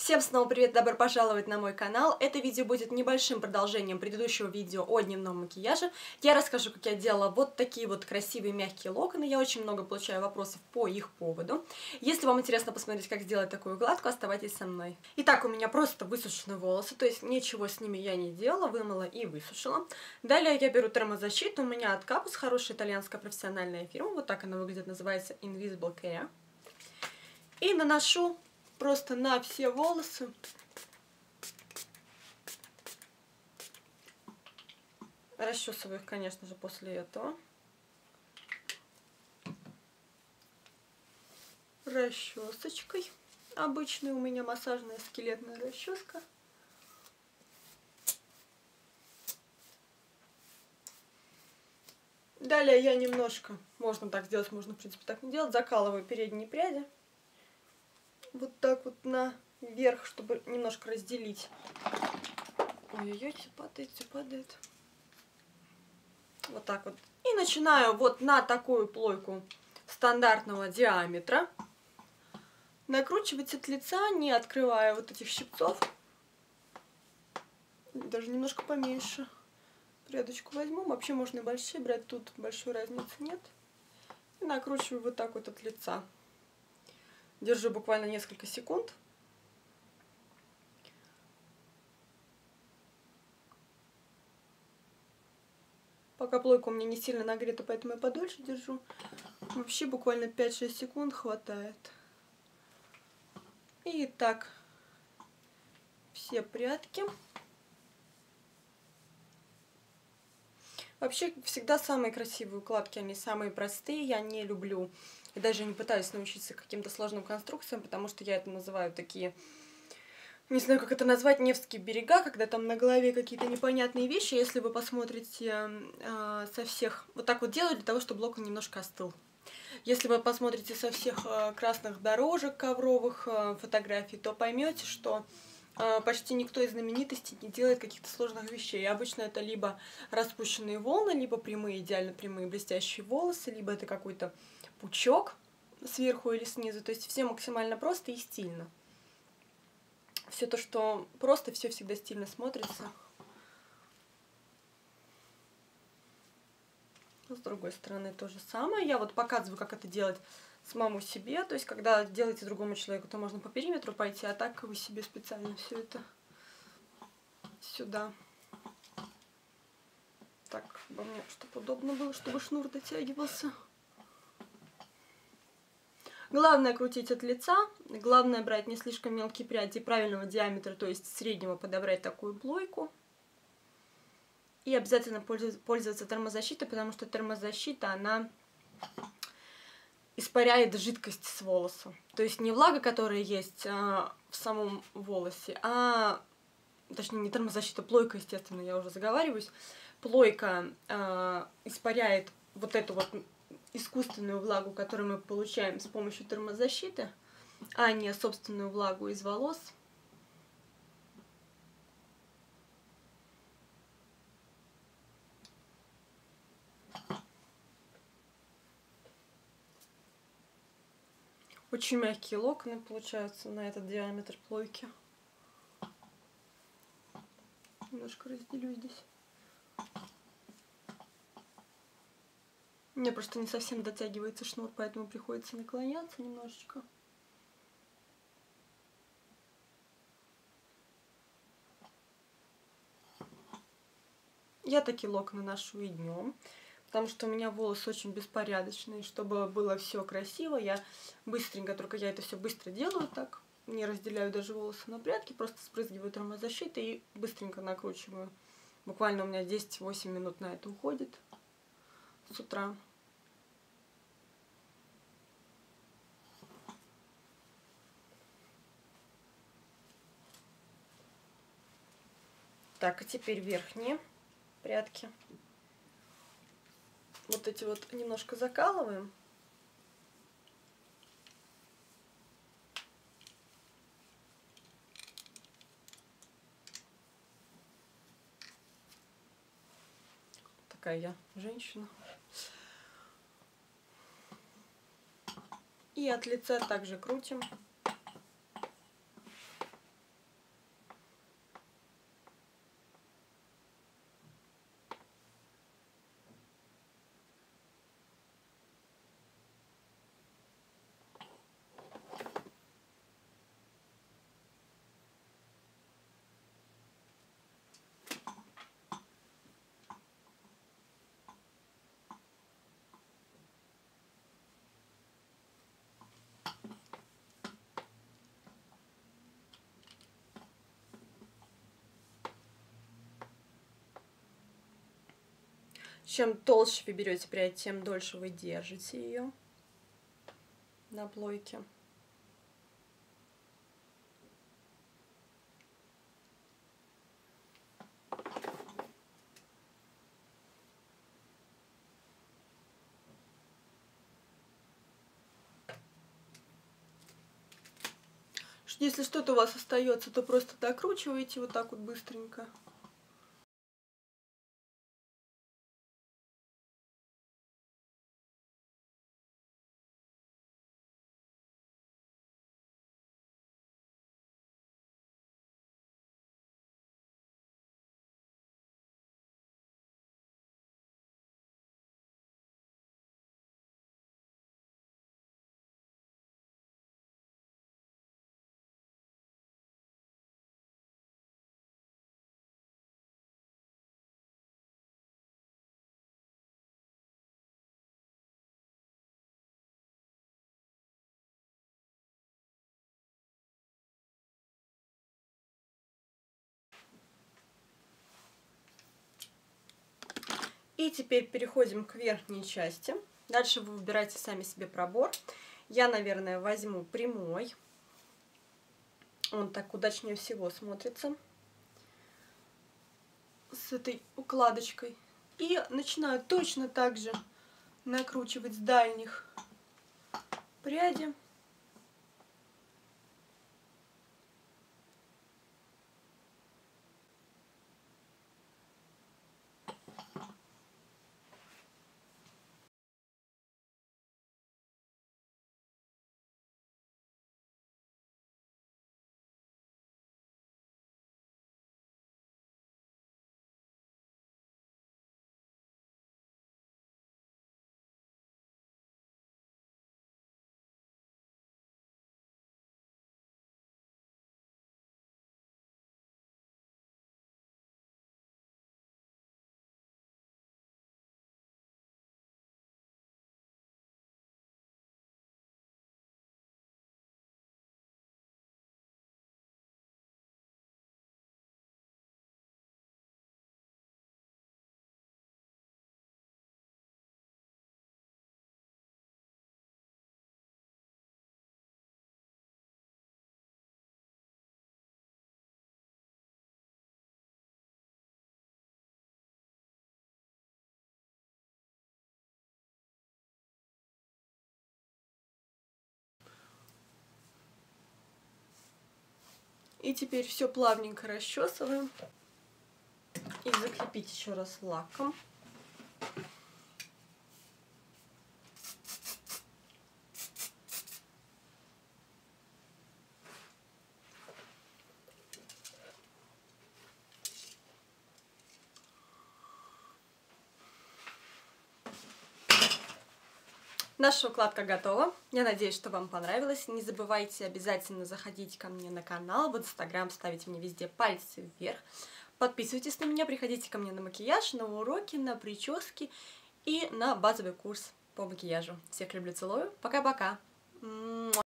Всем снова привет, добро пожаловать на мой канал. Это видео будет небольшим продолжением предыдущего видео о дневном макияже. Я расскажу, как я делала вот такие вот красивые мягкие локоны. Я очень много получаю вопросов по их поводу. Если вам интересно посмотреть, как сделать такую укладку, оставайтесь со мной. Итак, у меня просто высушены волосы, то есть ничего с ними я не делала, вымыла и высушила. Далее я беру термозащиту, у меня от Капус, хорошая итальянская профессиональная фирма, вот так она выглядит, называется Invisible Care. И наношу просто на все волосы. Расчесываю их, конечно же, после этого. Расчесочкой. Обычная у меня массажная скелетная расческа. Далее я немножко, можно так сделать, можно в принципе так не делать, закалываю передние пряди. Вот так вот наверх, чтобы немножко разделить. Ой-ой-ой, все падает, все падает. Вот так вот. И начинаю вот на такую плойку стандартного диаметра накручивать от лица, не открывая вот этих щипцов. Даже немножко поменьше. Прядочку возьму. Вообще можно и большие брать, тут большой разницы нет. И накручиваю вот так вот от лица. Держу буквально несколько секунд. Пока плойка у меня не сильно нагрета, поэтому я подольше держу. Вообще буквально 5-6 секунд хватает. И так все прядки. Вообще всегда самые красивые укладки, они самые простые. Я не люблю и даже не пытаюсь научиться каким-то сложным конструкциям, потому что я это называю такие, не знаю, как это назвать, Невские берега, когда там на голове какие-то непонятные вещи. Если вы посмотрите со всех... Вот так вот делаю для того, чтобы локон немножко остыл. Если вы посмотрите со всех красных дорожек ковровых фотографий, то поймете, что почти никто из знаменитостей не делает каких-то сложных вещей. Обычно это либо распущенные волны, либо прямые, идеально прямые блестящие волосы, либо это какой-то пучок сверху или снизу. То есть все максимально просто и стильно. Все то, что просто, все всегда стильно смотрится. С другой стороны то же самое. Я вот показываю, как это делать самому себе. То есть, когда делаете другому человеку, то можно по периметру пойти, а так вы себе специально все это сюда. Так, чтобы мне, чтобы удобно было, чтобы шнур дотягивался. Главное крутить от лица. Главное брать не слишком мелкие пряди правильного диаметра, то есть среднего, подобрать такую плойку. И обязательно пользоваться термозащитой, потому что термозащита, она испаряет жидкость с волоса. То есть не влага, которая есть в самом волосе, а, точнее, не термозащита, плойка, естественно, я уже заговариваюсь. Плойка испаряет вот эту вот искусственную влагу, которую мы получаем с помощью термозащиты, а не собственную влагу из волос. Очень мягкие локоны получаются на этот диаметр плойки. Немножко разделю здесь. Мне просто не совсем дотягивается шнур, поэтому приходится наклоняться немножечко. Я такие локоны ношу и днем, потому что у меня волосы очень беспорядочные. Чтобы было все красиво, я быстренько, только я это все быстро делаю так. Не разделяю даже волосы на прядки, просто спрызгиваю термозащитой и быстренько накручиваю. Буквально у меня 10-8 минут на это уходит с утра. Так, а теперь верхние прядки. Вот эти вот немножко закалываем. Такая я женщина. И от лица также крутим. Чем толще вы берете прядь, тем дольше вы держите ее на плойке. Если что-то у вас остается, то просто докручиваете вот так вот быстренько. И теперь переходим к верхней части. Дальше вы выбираете сами себе пробор. Я, наверное, возьму прямой. Он так удачнее всего смотрится с этой укладочкой. И начинаю точно так же накручивать с дальних пряди. И теперь все плавненько расчесываем. И закрепить еще раз лаком. Наша укладка готова. Я надеюсь, что вам понравилось. Не забывайте обязательно заходить ко мне на канал, в Инстаграм, ставить мне везде пальцы вверх. Подписывайтесь на меня, приходите ко мне на макияж, на уроки, на прически и на базовый курс по макияжу. Всех люблю, целую. Пока-пока.